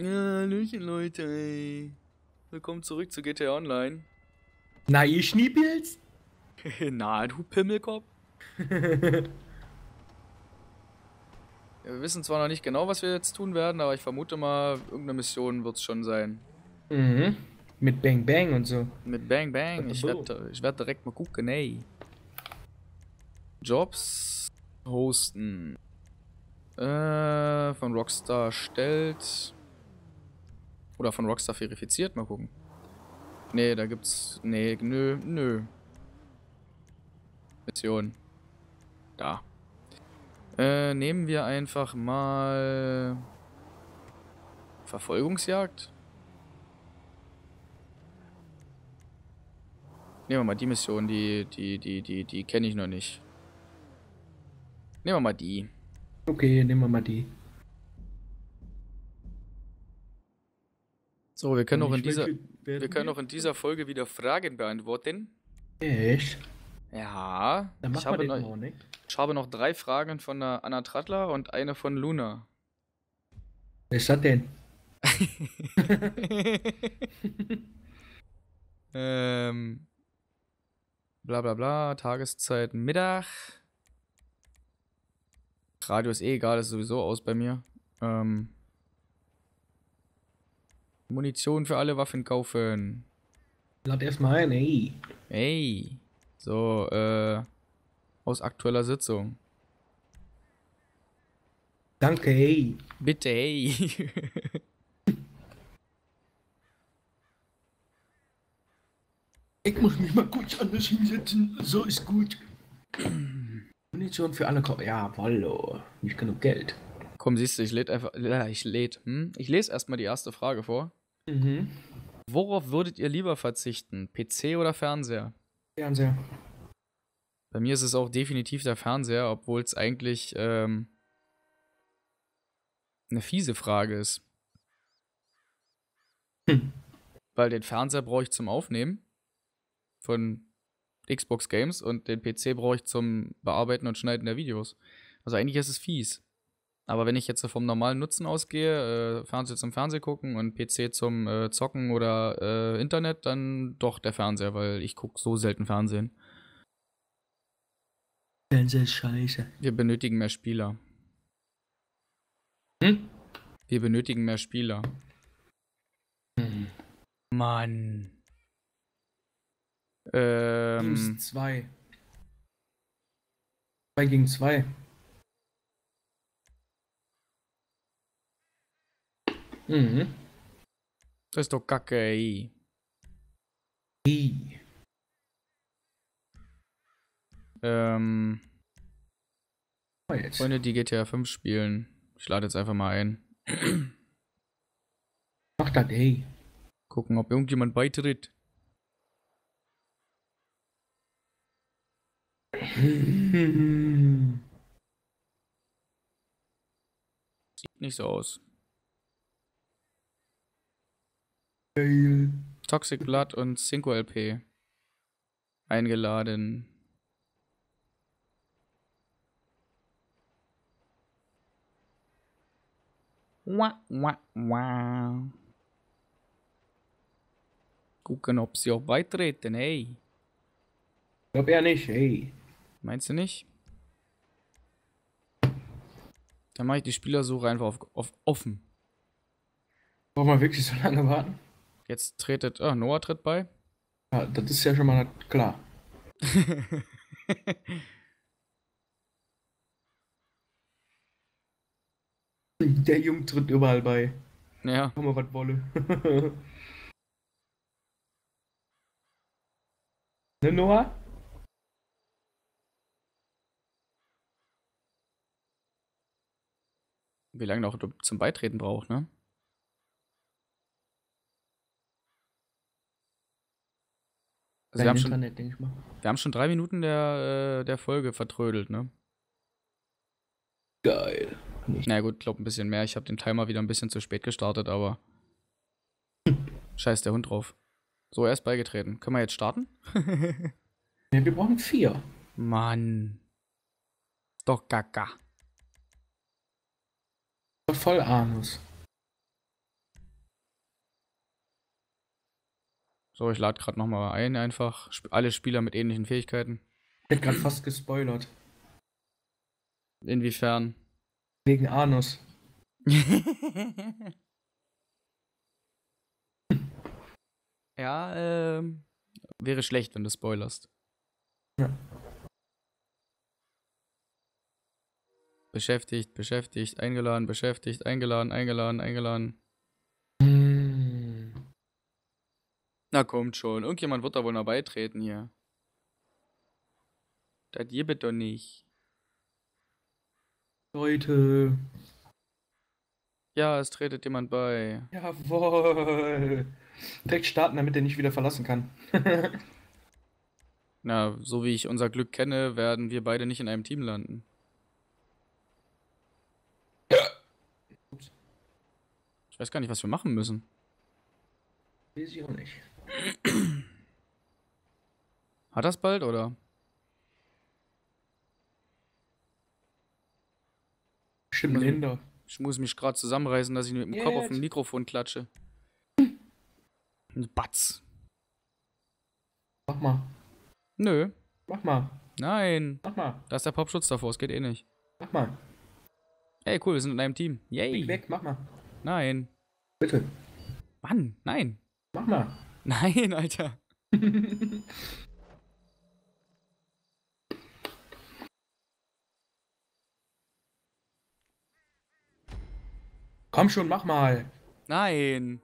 Ja, Hallöchen Leute, ey. Willkommen zurück zu GTA Online. Na, ihr Schniepels? Na, du Pimmelkopf. Ja, wir wissen zwar noch nicht genau, was wir jetzt tun werden, aber ich vermute mal, irgendeine Mission wird es schon sein. Mhm. Mit Bang Bang und so. Mit Bang Bang, Bada ich boom. werd direkt mal gucken, ey. Jobs hosten. Von Rockstar erstellt. Oder von Rockstar verifiziert, mal gucken. Nee, da gibt's. Nee, nö. Mission. Da. Nehmen wir einfach mal Verfolgungsjagd. Nehmen wir mal die Mission, die kenne ich noch nicht. Nehmen wir mal die. Okay, nehmen wir mal die. So, wir können Und auch in ich dieser, welche wir werden können wir? auch in dieser Folge wieder Fragen beantworten. Echt? Ja, Dann machen wir das mal, ne? ich habe noch 3 Fragen von der Anna Trattler und eine von Luna. Wer ist das denn? ähm, bla bla bla, Tageszeit, Mittag. Radio ist eh egal, ist sowieso aus bei mir. Munition für alle Waffen kaufen. Lad erstmal ein, ey. Hey. So, aus aktueller Sitzung. Danke, ey. Bitte, hey. Ich muss mich mal kurz anders hinsetzen. So ist gut. Munition für alle. Jawoll, oh. Nicht genug Geld. Komm, siehst du, ich lese einfach. Ich lese erstmal die erste Frage vor. Mhm. Worauf würdet ihr lieber verzichten? PC oder Fernseher? Fernseher. Bei mir ist es auch definitiv der Fernseher, obwohl es eigentlich eine fiese Frage ist. Hm. Weil den Fernseher brauche ich zum Aufnehmen von Xbox Games und den PC brauche ich zum Bearbeiten und Schneiden der Videos. Also eigentlich ist es fies. Aber wenn ich jetzt vom normalen Nutzen ausgehe, Fernseher zum Fernseh gucken und PC zum Zocken oder Internet, dann doch der Fernseher, weil ich gucke so selten Fernsehen. Fernseher ist scheiße. Wir benötigen mehr Spieler. Hm? Wir benötigen mehr Spieler. Hm. Mann. Teams 2. 2 gegen 2. Mhm. Das ist doch kacke, ey. Hey. Jetzt. Freunde, die GTA 5 spielen. Ich lade jetzt einfach mal ein. Mach das, ey. Gucken, ob irgendjemand beitritt. Sieht nicht so aus. Geil. Toxic Blood und 5LP. Eingeladen. Wah, wah, wah. Gucken, ob sie auch beitreten, hey. Ich glaub eher nicht, ey. Meinst du nicht? Dann mache ich die Spielersuche einfach auf offen. Braucht man wirklich so lange warten? Jetzt tretet. Ah, Noah tritt bei. Ja, das ist ja schon mal klar. Der Junge tritt überall bei. Ja. Komm mal, was wolle. Ne, Noah? Wie lange noch zum Beitreten braucht, ne? Also Dein Internet, denke ich mal. wir haben schon 3 Minuten der Folge vertrödelt, ne? Geil. Nicht. Na gut, glaub ein bisschen mehr. Ich habe den Timer wieder ein bisschen zu spät gestartet, aber scheiß der Hund drauf. So, er ist beigetreten. Können wir jetzt starten? Ne, wir brauchen 4. Mann. Doch gaga. Voll Anus. So, ich lade gerade nochmal ein, einfach. Alle Spieler mit ähnlichen Fähigkeiten. Ich hätte gerade fast gespoilert. Inwiefern? Wegen Anus. Ja, wäre schlecht, wenn du spoilerst. Ja. Beschäftigt, beschäftigt, eingeladen, beschäftigt, eingeladen, eingeladen, eingeladen. Hm. Na kommt schon, irgendjemand wird da wohl noch beitreten hier. Das gibt doch nicht. Leute. Ja, es tretet jemand bei. Jawohl. Direkt starten, damit er nicht wieder verlassen kann. Na, so wie ich unser Glück kenne, werden wir beide nicht in einem Team landen. Ups. Ich weiß gar nicht, was wir machen müssen. Weiß ich auch nicht. Hat das bald, oder? Stimmt, Länder. Ich muss mich gerade zusammenreißen, dass ich mit dem Kopf auf dem Jetzt. Mikrofon klatsche. Batz. Mach mal. Nö. Mach mal. Nein. Mach mal. Da ist der Popschutz davor, es geht eh nicht. Mach mal. Hey, cool, wir sind in einem Team. Yay. Flieg weg, mach mal. Nein. Bitte. Mann, nein. Mach mal. Nein, Alter. Komm schon, mach mal. Nein.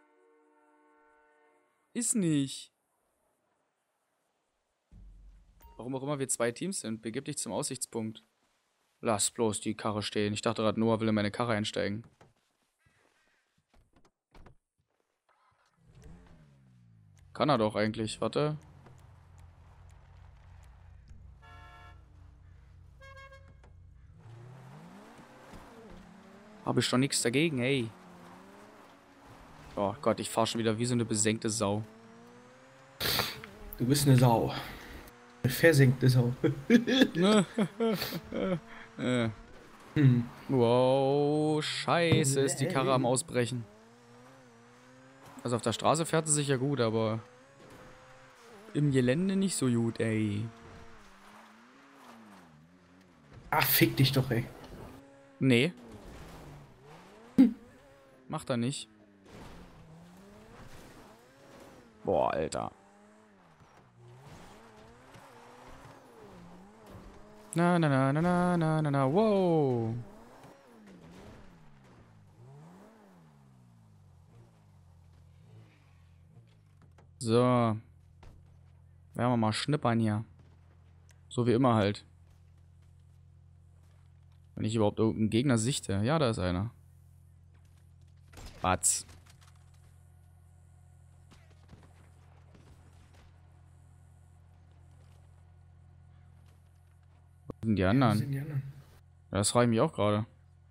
Ist nicht. Warum auch immer wir zwei Teams sind, begib dich zum Aussichtspunkt. Lass bloß die Karre stehen. Ich dachte gerade, Noah will in meine Karre einsteigen. Kann er doch eigentlich. Warte. Habe ich schon nichts dagegen, ey. Oh Gott, ich fahre schon wieder wie so eine besenkte Sau. Du bist eine Sau. Eine versenkte Sau. Hm. Wow, scheiße, ist die Karre am Ausbrechen. Also auf der Straße fährt sie sich ja gut, aber im Gelände nicht so gut, ey. Ach, fick dich doch, ey. Nee. Macht er nicht. Boah, Alter. Na, na, na, na, na, na, na, na, wow. So. Werden wir mal schnippern hier. So wie immer halt. Wenn ich überhaupt irgendeinen Gegner sichte. Ja, da ist einer. Batz. Wo sind die Wo anderen? sind die anderen? Ja, das frage ich mich auch gerade.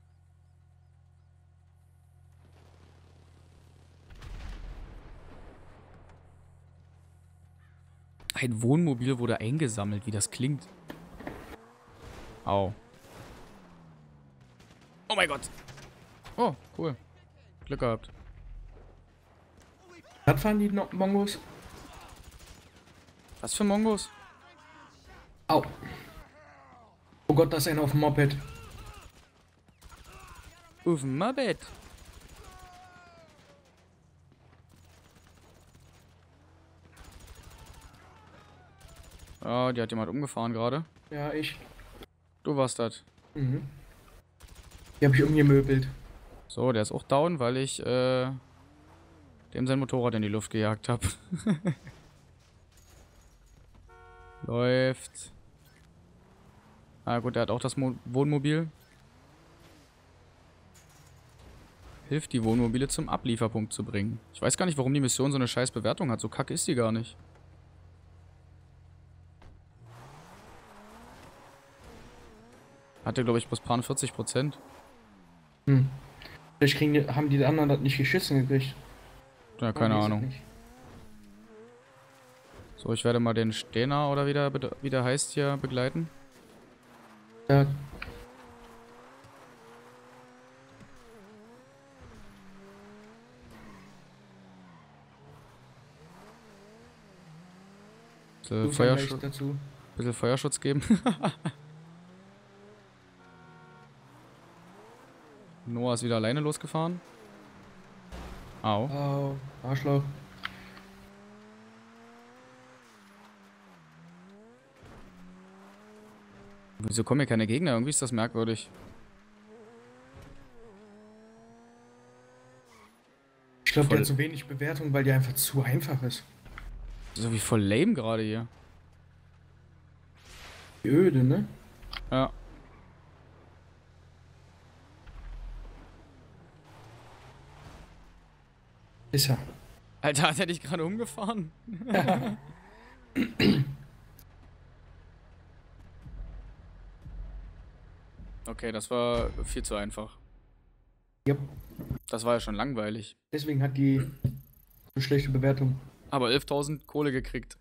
Ein Wohnmobil wurde eingesammelt, wie das klingt. Au. Oh mein Gott. Oh, cool. Glück gehabt. Was fahren die Mongos? Was für Mongos? Au. Oh Gott, da ist einer auf dem Moped. Auf dem Moped. Oh, die hat jemand umgefahren gerade. Ja, ich. Du warst das. Mhm. Die habe ich umgemöbelt. So, der ist auch down, weil ich dem sein Motorrad in die Luft gejagt habe. Läuft. Ah gut, der hat auch das Wohnmobil. Hilft die Wohnmobile zum Ablieferpunkt zu bringen. Ich weiß gar nicht, warum die Mission so eine scheiß Bewertung hat. So kacke ist die gar nicht. Hatte, glaube ich, bloß paar 40%. Hm. Vielleicht haben die anderen das nicht geschissen gekriegt. Ja, keine Man weiß es Ahnung. nicht. So, ich werde mal den Stehner oder wie der heißt hier begleiten. Ja. Vielleicht dazu. Bisschen Feuerschutz geben. Noah ist wieder alleine losgefahren. Au. Oh, Arschloch. Wieso kommen hier keine Gegner? Irgendwie ist das merkwürdig. Ich glaube, der hat so wenig Bewertung, weil die einfach zu einfach ist. So wie voll lame gerade hier. Öde, ne? Ja. Ist er. Alter, hat er dich gerade umgefahren? Okay, das war viel zu einfach. Yep. Das war ja schon langweilig. Deswegen hat die so schlechte Bewertung. Aber 11.000 Kohle gekriegt.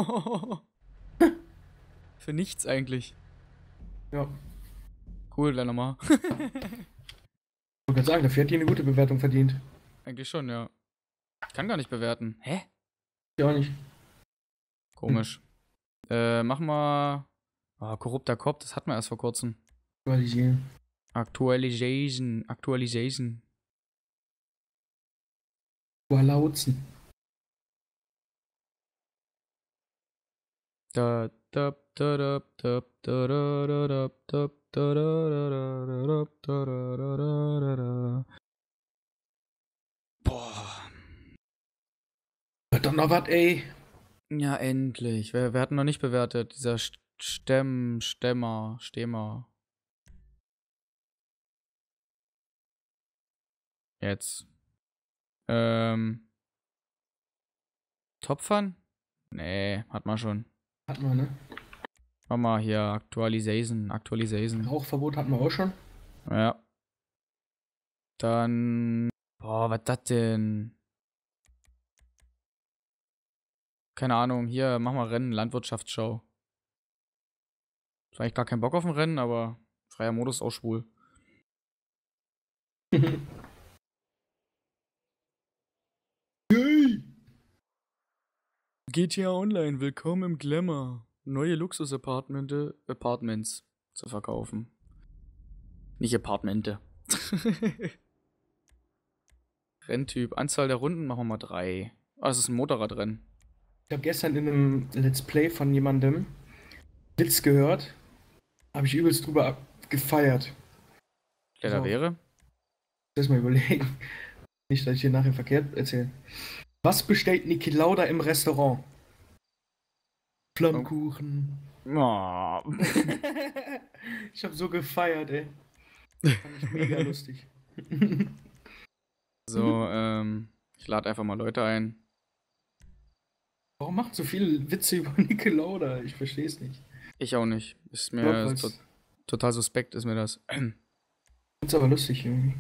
Für nichts eigentlich. Ja. Cool, dann nochmal. Ich wollte gerade sagen, dafür hat die eine gute Bewertung verdient. Eigentlich schon, ja. Ich kann gar nicht bewerten. Hä? Ich auch nicht. Komisch. Machen wir. Oh, korrupter Cop, das hatten wir erst vor kurzem. Aktualisieren. Actualization. Walauzen. Da da da da da da da da da da da. Boah. Hört doch noch was, ey. Ja, endlich. Wer hat noch nicht bewertet? Dieser Stemmer. Jetzt. Topfern? Nee, hat man schon. Hat man, ne? Mach mal hier Actualization. Rauchverbot hatten wir auch schon. Ja. Dann. Boah, was das denn? Keine Ahnung, hier, mach mal Rennen, Landwirtschaftsschau. Ich hab eigentlich gar keinen Bock auf ein Rennen, aber freier Modus ist auch schwul. GTA Online, willkommen im Glamour. Neue Luxus-Apartments zu verkaufen. Nicht Apartmente. Renntyp, Anzahl der Runden machen wir mal 3. Ah, das ist ein Motorradrennen. Ich habe gestern in einem Let's Play von jemandem Blitz gehört. Habe ich übelst drüber gefeiert. Der da wäre? Lass mal überlegen. Nicht, dass ich hier nachher verkehrt erzähle. Was bestellt Niki Lauda im Restaurant? Flammkuchen. Oh. Ich habe so gefeiert, ey. Fand ich mega lustig. So, ich lade einfach mal Leute ein. Warum macht so viele Witze über Niki Lauda? Ich verstehe es nicht. Ich auch nicht. Ist mir total suspekt, ist mir das. Ist aber lustig irgendwie.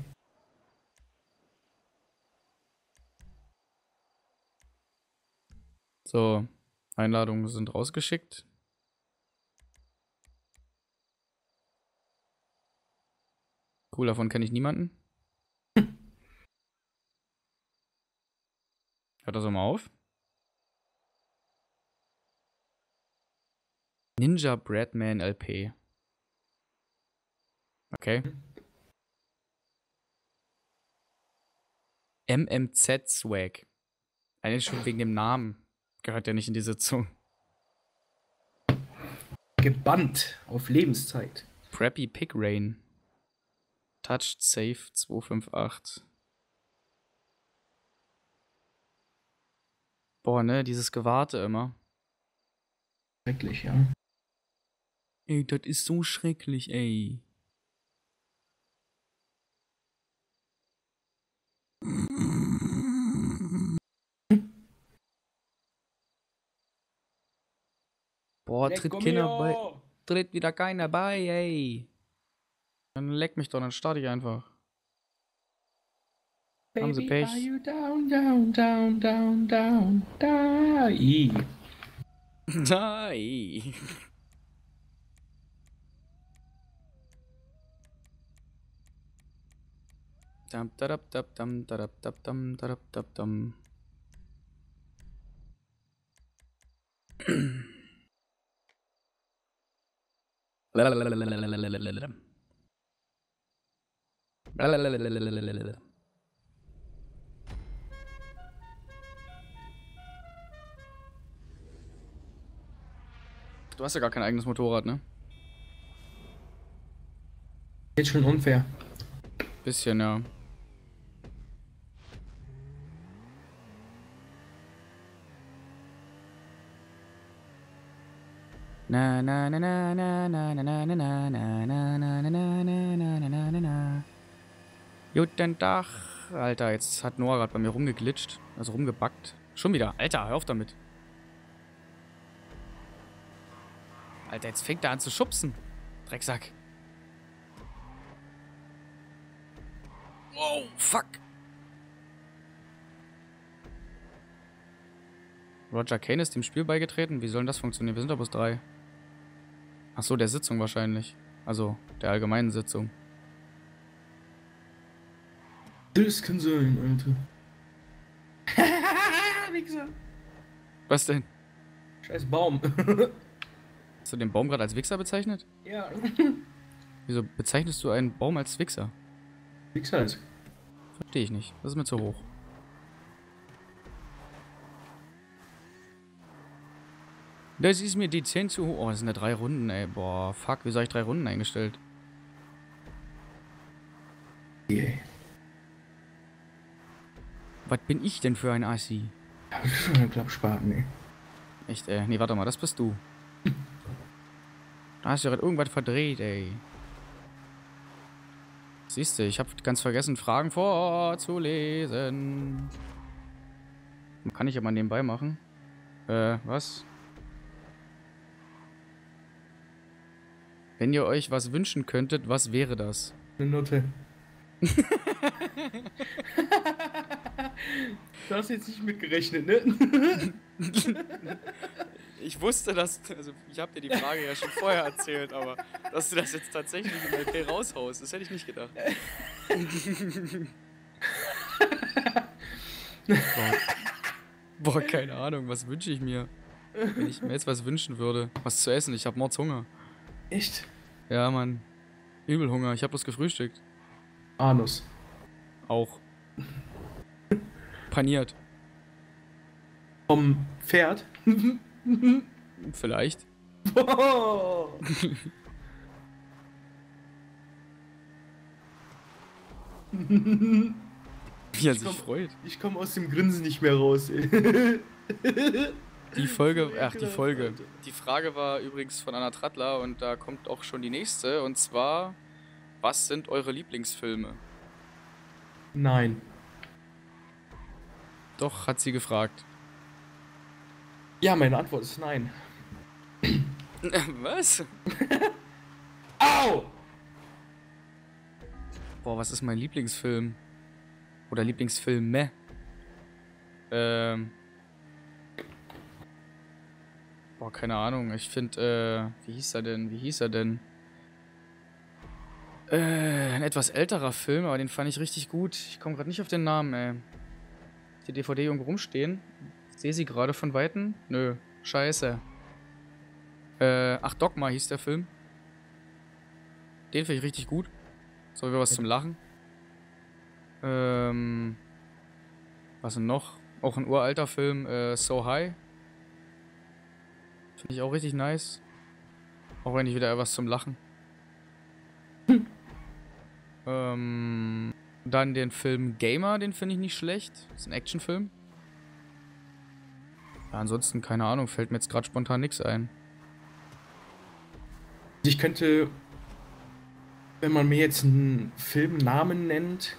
So, Einladungen sind rausgeschickt. Cool, davon kenne ich niemanden. Hört das auch mal auf? Ninja Breadman LP. Okay. MMZ Swag. Eigentlich schon wegen dem Namen. Gehört ja nicht in die Sitzung. Gebannt auf Lebenszeit. Preppy Pig Rain. Touched Safe 258. Boah, ne, dieses Gewarte immer. Schrecklich, ja. Ey, das ist so schrecklich, ey. Boah, tritt wieder keiner bei, ey. Dann leck mich doch, dann starte ich einfach. Baby, haben sie Pech. Are you down, down, down, down, down, die. Nein. Dam, dadab, dab, dam, dadab, dab, dam, dadab, dab, dam. Du hast ja gar kein eigenes Motorrad, ne? Jetzt schon unfair. Bisschen, ja. Na na na na na na na na na na na na na na na na na na na. Guten Tag. Alter, jetzt hat Noah gerade bei mir rumgeglitscht. Also rumgebackt. Schon wieder. Alter, hör auf damit. Alter, jetzt fängt er an zu schubsen. Drecksack. Wow, fuck. Roger Kane ist dem Spiel beigetreten. Wie soll denn das funktionieren? Wir sind doch bloß 3. Ach so, der Sitzung wahrscheinlich. Also, der allgemeinen Sitzung. Das kann sein, Alter. Wichser. Was denn? Scheiß Baum. Hast du den Baum gerade als Wichser bezeichnet? Ja. Wieso bezeichnest du einen Baum als Wichser? Wichser ist. Verstehe ich nicht. Das ist mir zu hoch. Das ist mir dezent zu hoch. Oh, das sind ja 3 Runden, ey. Boah, fuck. Wieso habe ich 3 Runden eingestellt? Yeah. Was bin ich denn für ein Assi? Ja, das ist schon ein Klappspaten, ey. Echt, ey. Nee, warte mal. Das bist du. Da hast du ja gerade irgendwas verdreht, ey. Siehst du, ich habe ganz vergessen, Fragen vorzulesen. Kann ich aber nebenbei machen. Was? Wenn ihr euch was wünschen könntet, was wäre das? Eine Note. Du hast jetzt nicht mitgerechnet, ne? Ich wusste, dass... Also, ich habe dir die Frage ja schon vorher erzählt, aber dass du das jetzt tatsächlich im LP raushaust, das hätte ich nicht gedacht. Boah, keine Ahnung, was wünsche ich mir? Wenn ich mir jetzt was wünschen würde. Was zu essen, ich habe Mordshunger. Echt? Ja, Mann. Übel Hunger, ich habe bloß gefrühstückt. Anus. Auch. Paniert. Vom Pferd? Vielleicht. Boah. Wie er sich freut. Ich komme aus dem Grinsen nicht mehr raus, ey. Die Folge, ach die Folge. Die Frage war übrigens von Anna Trattler und da kommt auch schon die nächste. Und zwar, was sind eure Lieblingsfilme? Nein. Doch, hat sie gefragt. Ja, meine Antwort ist nein. Was? Au! Boah, was ist mein Lieblingsfilm? Oder Lieblingsfilme? Boah, keine Ahnung. Ich finde, wie hieß er denn? Ein etwas älterer Film, aber den fand ich richtig gut. Ich komme gerade nicht auf den Namen, ey. Die DVD irgendwo rumstehen. Sehe sie gerade von Weitem? Nö, scheiße. Ach, Dogma hieß der Film. Den finde ich richtig gut. So wieder was zum Lachen. Was denn noch? Auch ein uralter Film, So High. Finde ich auch richtig nice. Auch wenn ich wieder was zum Lachen. Dann den Film Gamer, den finde ich nicht schlecht. Das ist ein Actionfilm. Ja, ansonsten, keine Ahnung, fällt mir jetzt gerade spontan nichts ein. Ich könnte, wenn man mir jetzt einen Filmnamen nennt,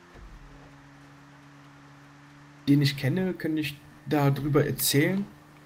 den ich kenne, könnte ich darüber erzählen.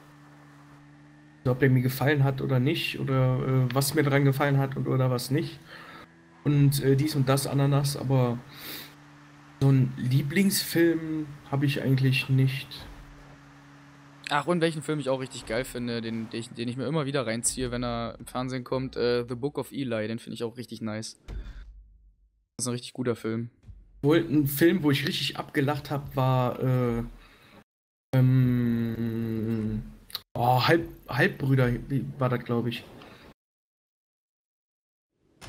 Ob der mir gefallen hat oder nicht, oder was mir dran gefallen hat oder was nicht. Und dies und das, Ananas, aber so einen Lieblingsfilm habe ich eigentlich nicht. Ach, und welchen Film ich auch richtig geil finde, den ich mir immer wieder reinziehe, wenn er im Fernsehen kommt, The Book of Eli, den finde ich auch richtig nice. Das ist ein richtig guter Film. Wohl ein Film, wo ich richtig abgelacht habe, war Halbbrüder war das, glaube ich.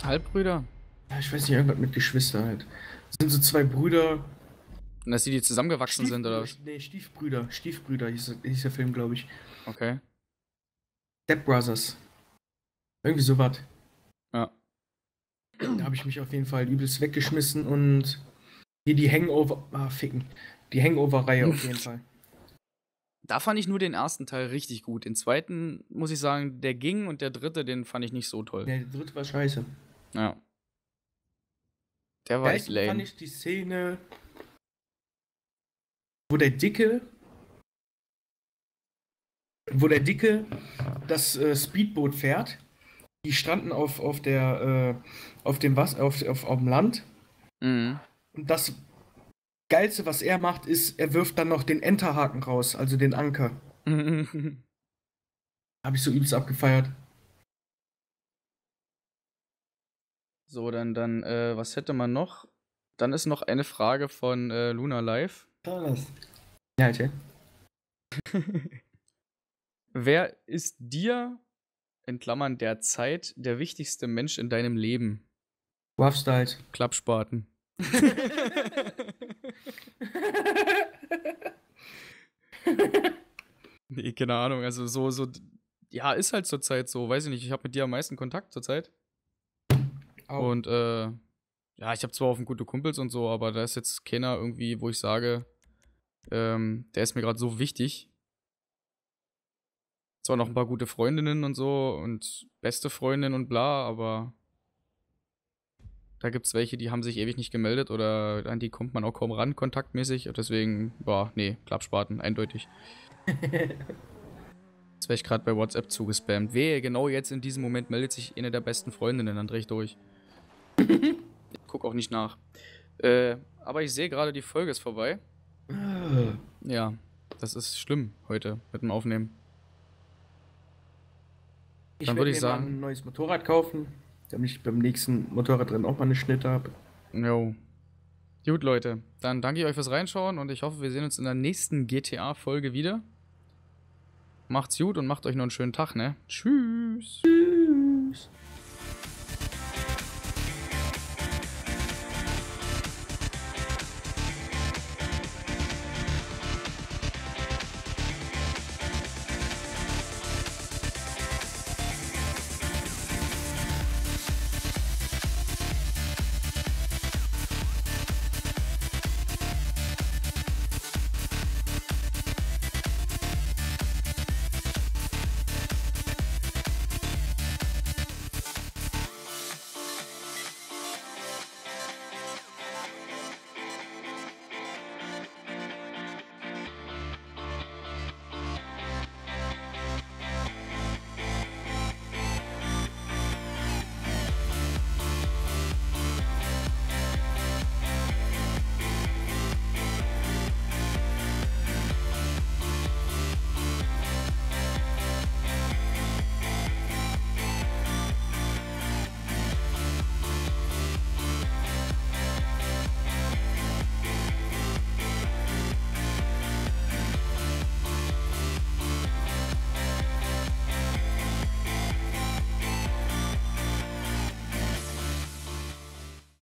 Halbbrüder? Ja, ich weiß nicht, irgendwas mit Geschwister halt. Das sind so zwei Brüder. Und dass die zusammengewachsen sind, oder was? Nee, Stiefbrüder. Stiefbrüder hieß der Film, glaube ich. Okay. Step Brothers. Irgendwie sowas. Ja. Da habe ich mich auf jeden Fall übelst weggeschmissen und hier die Hangover. Ficken. Die Hangover-Reihe auf jeden Fall. Da fand ich nur den ersten Teil richtig gut. Den zweiten, muss ich sagen, der ging und der dritte, den fand ich nicht so toll. Der dritte war scheiße. Ja. Der war echt Geilsten lame. fand ich die Szene, wo der Dicke das Speedboot fährt. Die stranden auf dem Land. Mhm. Und das Geilste, was er macht, ist, er wirft dann noch den Enterhaken raus, also den Anker. Habe ich so übelst abgefeiert. So, dann, was hätte man noch? Dann ist noch eine Frage von Luna Live. Ja, okay. Wer ist dir, in Klammern der Zeit, der wichtigste Mensch in deinem Leben? Rough Styles. Klappspaten. Nee, keine Ahnung. Also ja, ist halt zur Zeit so. Weiß ich nicht, ich habe mit dir am meisten Kontakt zur Zeit. Auch. Und ja, ich habe zwar auch gute Kumpels und so, aber da ist jetzt keiner irgendwie, wo ich sage, der ist mir gerade so wichtig. Zwar noch ein paar gute Freundinnen und so und beste Freundinnen und bla, aber da gibt's welche, die haben sich ewig nicht gemeldet oder an die kommt man auch kaum ran, kontaktmäßig. Deswegen, boah, nee, Klappspaten, eindeutig. Jetzt wäre ich gerade bei WhatsApp zugespammt. Wehe, genau jetzt in diesem Moment meldet sich eine der besten Freundinnen, dann dreh ich durch. Ich guck auch nicht nach. Aber ich sehe gerade, die Folge ist vorbei. Ja, das ist schlimm heute mit dem Aufnehmen. Ich Dann werde würde mir ich mal sagen, ein neues Motorrad kaufen, damit ich beim nächsten Motorradrennen auch mal eine Schnitte habe. jo. Gut, Leute, dann danke ich euch fürs Reinschauen und ich hoffe, wir sehen uns in der nächsten GTA-Folge wieder. Macht's gut und macht euch noch einen schönen Tag, ne? Tschüss. Tschüss.